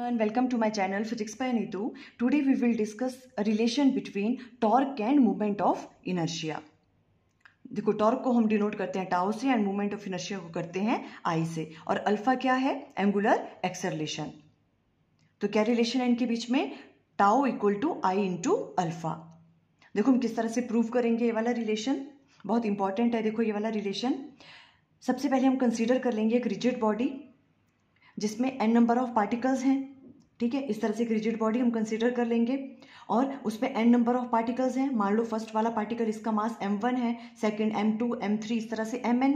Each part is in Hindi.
everyone, welcome to my channel Physics by Neetu. Today we will discuss a relation between torque and movement of inertia. देखो टॉर्क को हम डिनोट करते हैं टाउ से एंड मूवमेंट ऑफ इनर्शिया को करते हैं आई से, और अल्फा क्या है? Angular acceleration. तो क्या रिलेशन है इनके बीच में? Tau equal to I into alpha. देखो हम किस तरह से प्रूव करेंगे ये वाला रिलेशन, बहुत इंपॉर्टेंट है। देखो ये वाला रिलेशन सबसे पहले हम कंसीडर कर लेंगे एक रिजिड बॉडी जिसमें n नंबर ऑफ पार्टिकल्स हैं। ठीक है, इस तरह से एक रिजिड बॉडी हम कंसीडर कर लेंगे और उसमें n नंबर ऑफ पार्टिकल्स हैं। मान लो फर्स्ट वाला पार्टिकल इसका मास m1 है, सेकंड m2, m3, इस तरह से mn,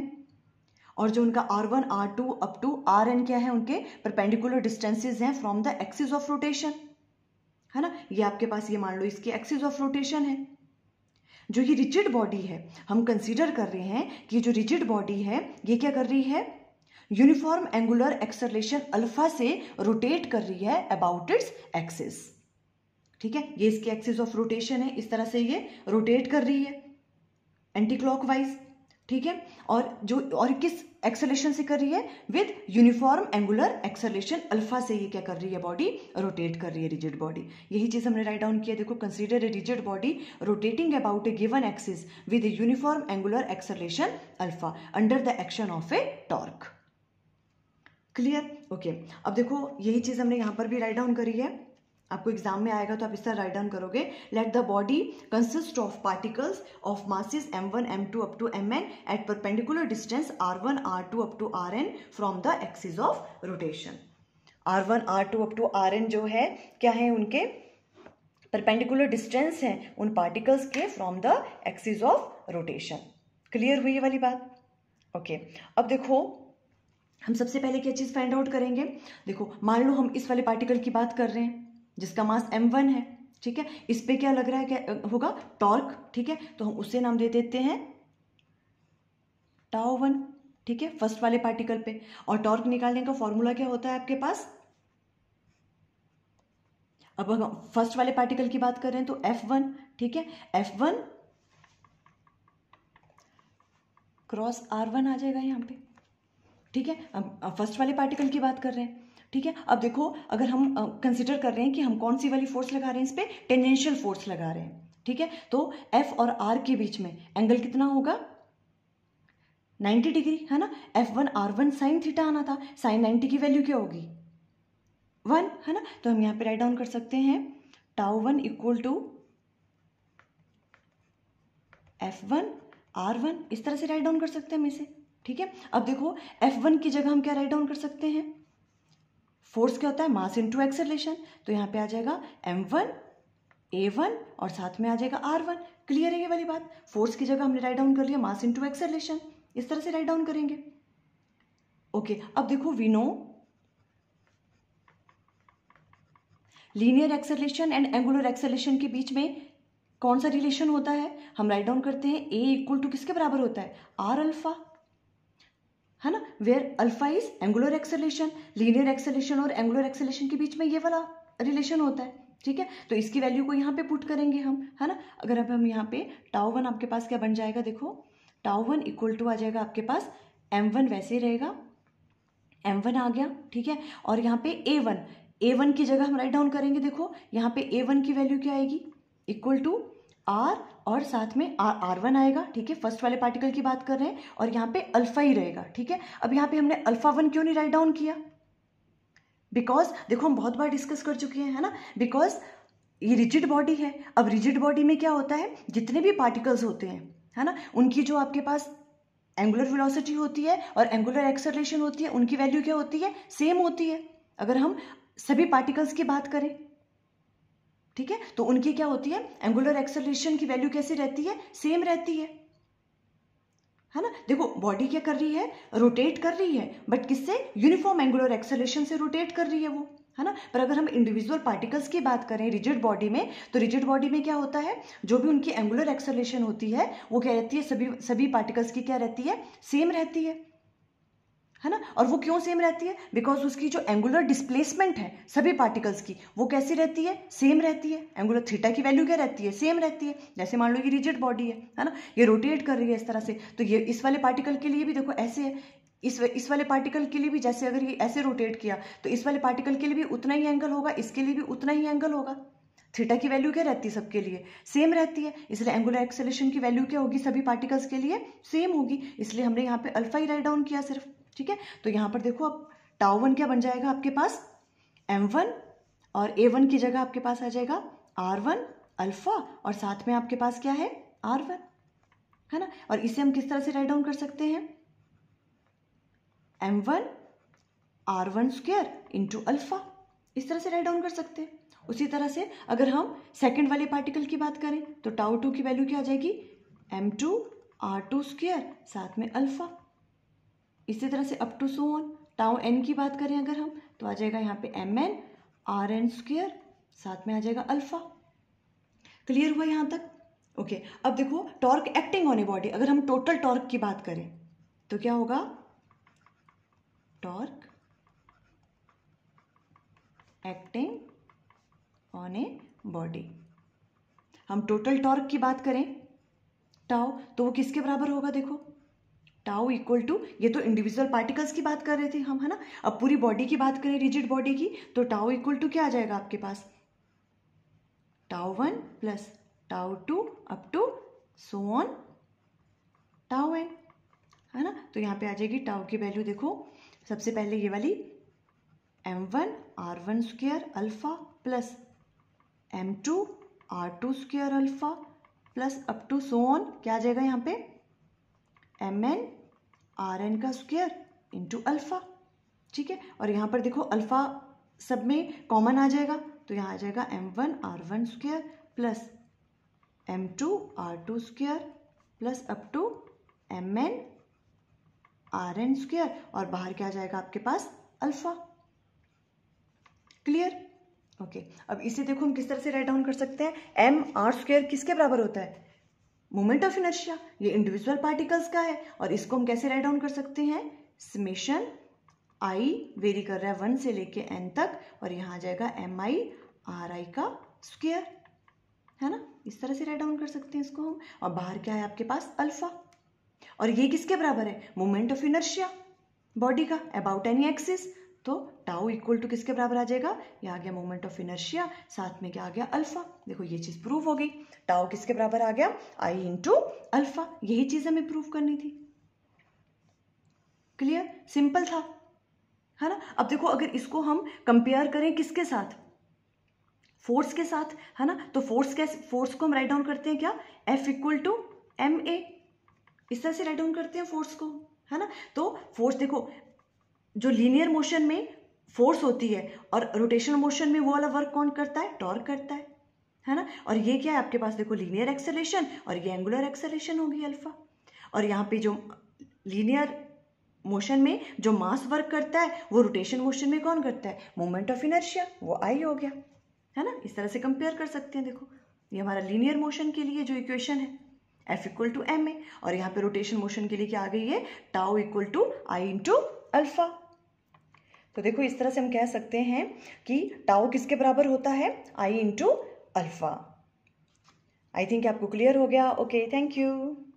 और जो उनका r1, r2 up to rn क्या है? उनके परपेंडिकुलर डिस्टेंसेस हैं from the axis of rotation, है ना। ये आपके पास ये मान लो इसकी एक्सिस ऑफ रोटेशन है। जो ये रिजिड बॉडी है हम कंसीडर कर रहे हैं कि जो रिजिड बॉडी है ये क्या कर रही है? यूनिफॉर्म एंगुलर एक्सेलरेशन अल्फा से रोटेट कर रही है अबाउट इट्स एक्सिस। ठीक है, ये इसकी एक्सिस ऑफ रोटेशन है, इस तरह से ये रोटेट कर रही है एंटी क्लॉकवाइज। ठीक है, और किस एक्सेलरेशन से कर रही है? With uniform angular acceleration alpha से ये क्या कर रही है? बॉडी रोटेट कर रही है, रिजिड बॉडी। यही चीज हमने राइट डाउन किया। देखो, consider a rigid body rotating about a given axis with uniform angular acceleration alpha under the action of a torque. Clear? Okay, अब देखो यही चीज हमने यहां पर भी राइट डाउन करी है। आपको एग्जाम में आएगा तो आप इस तरह राइट डाउन करोगे, let the body consist of particles of masses m1, m2 up to mn at perpendicular distance r1, r2 up to rn from the axis of rotation. r1, r2 up to rn जो है क्या है? उनके परपेंडिकुलर डिस्टेंस हैं उन पार्टिकल्स के from the axis of rotation. Clear हुई ये वाली बात? ओके, अब देखो हम सबसे पहले क्या चीज फाइंड आउट करेंगे। देखो मान लो हम इस वाले पार्टिकल की बात कर रहे हैं जिसका मास m1 है। ठीक है, इस पे क्या लग रहा है? क्या होगा? टॉर्क। ठीक है, तो हम उससे नाम दे देते हैं टाउ 1। ठीक है, फर्स्ट वाले पार्टिकल पे। और टॉर्क निकालने का फॉर्मूला क्या होता है आपके पास? अब हम फर्स्ट वाले पार्टिकल की बात कर रहे हैं तो F1। ठीक है, F1 क्रॉस R1 आ जाएगा यहाँ पे। ठीक है, अब फर्स्ट वाले पार्टिकल की बात कर रहे हैं। ठीक है, अब देखो अगर हम कंसीडर कर रहे हैं कि हम कौन सी वाली फोर्स लगा रहे हैं, इस पे टेंजेंशियल फोर्स लगा रहे हैं। ठीक है, तो F और R के बीच में एंगल कितना होगा? 90 डिग्री, है ना। F1 R1 साइन थीटा आना था, साइन 90 की वैल्यू क्या होगी? 1, है ना। तो हम यहाँ पे राइट डाउन कर सकते हैं tau 1 equal to F1 R1, इस तरह से राइट डाउन कर सकते हैं हम इसे। ठीक है, अब देखो F1 की जगह हम क्या राइट डाउन कर सकते हैं? फोर्स क्या होता है? Mass into acceleration. तो यहाँ पे आ जाएगा m1 a1 और साथ में आ जाएगा r1। क्लियर है ये वाली बात? फोर्स की जगह हमने राइट डाउन कर लिया मास इनटू एक्सेलरेशन, इस तरह से राइट डाउन करेंगे। ओके, अब देखो we know linear acceleration and angular acceleration के बीच में कौन सा रिलेशन होता है? हम राइट डाउन करते हैं a इक्वल टू किसके बराबर होता है? r अल्फा, है ना, where alpha is angular acceleration. Linear acceleration और एंगुलर एक्सेलरेशन के बीच में ये वाला रिलेशन होता है। ठीक है, तो इसकी वैल्यू को यहाँ पे पुट करेंगे हम, है ना। अगर अब हम यहाँ पे टाउ 1 आपके पास क्या बन जाएगा? देखो टाउ 1 इक्वल टू आ जाएगा आपके पास m1, वैसे ही रहेगा, m1 आ गया। ठीक है, और यहाँ पे a1 की जगह हम राइट डाउन करेंगे। देखो यहाँ पे a1 की वैल्यू क्या आएगी? इक्वल टू r और साथ में r1 आएगा। ठीक है, फर्स्ट वाले पार्टिकल की बात कर रहे हैं और यहाँ पे अल्फा ही रहेगा। ठीक है, अब यहाँ पे हमने अल्फा 1 क्यों नहीं राइट डाउन किया? बिकॉज देखो हम बहुत बार डिस्कस कर चुके हैं, है ना, बिकॉज ये रिजिड बॉडी है। अब रिजिड बॉडी में क्या होता है? जितने भी पार्टिकल्स होते हैं, है ना, उनकी जो आपके पास एंगुलर वेलोसिटी होती है और एंगुलर एक्सेलरेशन होती है, उनकी वैल्यू क्या होती है? सेम होती है। अगर हम सभी पार्टिकल्स की बात करें, ठीक है, तो उनकी क्या होती है? एंगुलर एक्सेलरेशन की वैल्यू कैसी रहती है? सेम रहती है ना। देखो बॉडी क्या कर रही है? रोटेट कर रही है, बट किससे? यूनिफॉर्म एंगुलर एक्सेलरेशन से रोटेट कर रही है वो, है ना। पर अगर हम इंडिविजुअल पार्टिकल्स की बात करें रिजिड बॉडी में, तो रिजिड बॉडी में क्या होता है? जो भी उनकी एंगुलर एक्सेलरेशन होती है वो क्या रहती है? सभी पार्टिकल्स की क्या रहती है? सेम रहती है ना। और वो क्यों सेम रहती है? बिकॉज उसकी जो एंगुलर डिस्प्लेसमेंट है सभी पार्टिकल्स की, वो कैसी रहती है? सेम रहती है। एंगुलर थीटा की वैल्यू क्या रहती है? सेम रहती है। जैसे मान लो ये रिजिड बॉडी है ना, ये रोटेट कर रही है इस तरह से, तो ये इस वाले पार्टिकल के लिए भी देखो ऐसे है, इस वाले पार्टिकल के लिए भी जैसे अगर ये ऐसे रोटेट किया तो इस वाले पार्टिकल के लिए भी उतना ही एंगल होगा, इसके लिए भी उतना ही एंगल होगा। थीटा की वैल्यू क्या रहती है सबके लिए? सेम रहती है, इसलिए एंगुलर एक्सेलरेशन की वैल्यू क्या होगी सभी पार्टिकल्स के लिए? सेम होगी, इसलिए हमने यहाँ पे अल्फा ही राइट डाउन किया सिर्फ। ठीक है, तो यहाँ पर देखो अब टाउ वन क्या बन जाएगा आपके पास? m1, और a1 की जगह आपके पास आ जाएगा r1 अल्फा, और साथ में आपके पास क्या है? r1, है ना। और इसे हम किस तरह से राइट डाउन कर सकते हैं? m1 r1 square into alpha, इस तरह से राइट डाउन कर सकते हैं। उसी तरह से अगर हम सेकंड वाले पार्टिकल की बात करें तो टाउ टू की वैल्यू क्या आ जाएगी? m2 r2 स्क्वायर साथ में अल्फा। इसी तरह से up to so on. Tau n की बात करें अगर हम तो आ जाएगा यहाँ पे mn rn स्क्वायर साथ में आ जाएगा अल्फा। क्लियर हुआ यहाँ तक? ओके, अब देखो torque acting on a body, अगर हम टोटल टॉर्क की बात करें तो क्या होगा? Torque acting on a body, हम टोटल टॉर्क की बात करें टाउ तो वो किसके बराबर होगा? देखो टाउ इक्वल टू, ये तो इंडिविजुअल पार्टिकल्स की बात कर रहे थे हम, है ना। अब पूरी बॉडी की बात करें, रिजिड बॉडी की, तो टाउ इक्वल टू क्या आ जाएगा आपके पास? Tau one plus tau two up to so on tau n, है ना। तो यहाँ पे आ जाएगी टाउ की वैल्यू, देखो सबसे पहले ये वाली m1 r1 square alpha plus m2 r2 square alpha plus up to so on क्या आ जाएगा यहाँ पे? mn rn का स्क्वायर इंटू अल्फा। ठीक है, और यहाँ पर देखो अल्फा सब में कॉमन आ जाएगा, तो यहाँ आ जाएगा m1 r1 square plus m2 r2 square plus up to mn rn square, और बाहर क्या आ जाएगा आपके पास? अल्फा। क्लियर? ओके, अब इसे देखो हम किस तरह से राइट डाउन कर सकते हैं? एम आर स्क्वायर किसके बराबर होता है? मोमेंट ऑफ इनर्शिया, ये इंडिविजुअल पार्टिकल्स का है, और इसको हम कैसे राइट डाउन कर सकते हैं? समेशन आई वेरी कर रहा है 1 से लेके n तक, और यहाँ आ जाएगा एम आई आर आई का स्क्वायर, है ना। इस तरह से राइट डाउन कर सकते हैं इसको हम, और बाहर क्या है आपके पास? अल्फा। और ये किसके बराबर है? मोमेंट ऑफ इनर्शिया बॉडी का अबाउट एनी एक्सिस, तो टाउ इक्वल टू किसके बराबर आ जाएगा? ये आ गया मोमेंट ऑफ इनर्शिया, साथ में क्या आ गया? अल्फा। देखो ये चीज प्रूव हो गई, टाउ किसके बराबर आ गया? I into alpha. यही चीज हमें प्रूव करनी थी। क्लियर? सिंपल था, है ना। अब देखो अगर इसको हम कंपेयर करें किसके साथ? फोर्स के साथ, है ना। तो फोर्स को हम राइट डाउन करते हैं क्या? F equal to m a, इस तरह से राइट डाउन करते हैं फोर्स को, है ना। तो फोर्स देखो, जो लीनियर मोशन में फोर्स होती है और रोटेशनल मोशन में वो वाला वर्क कौन करता है? टॉर्क करता है ना। और ये क्या है आपके पास? देखो लीनियर एक्सेलरेशन, और ये एंगुलर एक्सेलरेशन होगी अल्फा। और यहाँ पे जो लीनियर मोशन में जो मास वर्क करता है वो रोटेशन मोशन में कौन करता है? मोमेंट ऑफ इनर्शिया, वो आई हो गया, है ना। इस तरह से कंपेयर कर सकते हैं। देखो ये हमारा लीनियर मोशन के लिए जो इक्वेशन है F equal to m a, और यहाँ पे रोटेशन मोशन के लिए क्या आ गई है? Tau equal to I into alpha. तो देखो इस तरह से हम कह सकते हैं कि टाउ किसके बराबर होता है? I into alpha. I think आपको क्लियर हो गया। Okay, thank you.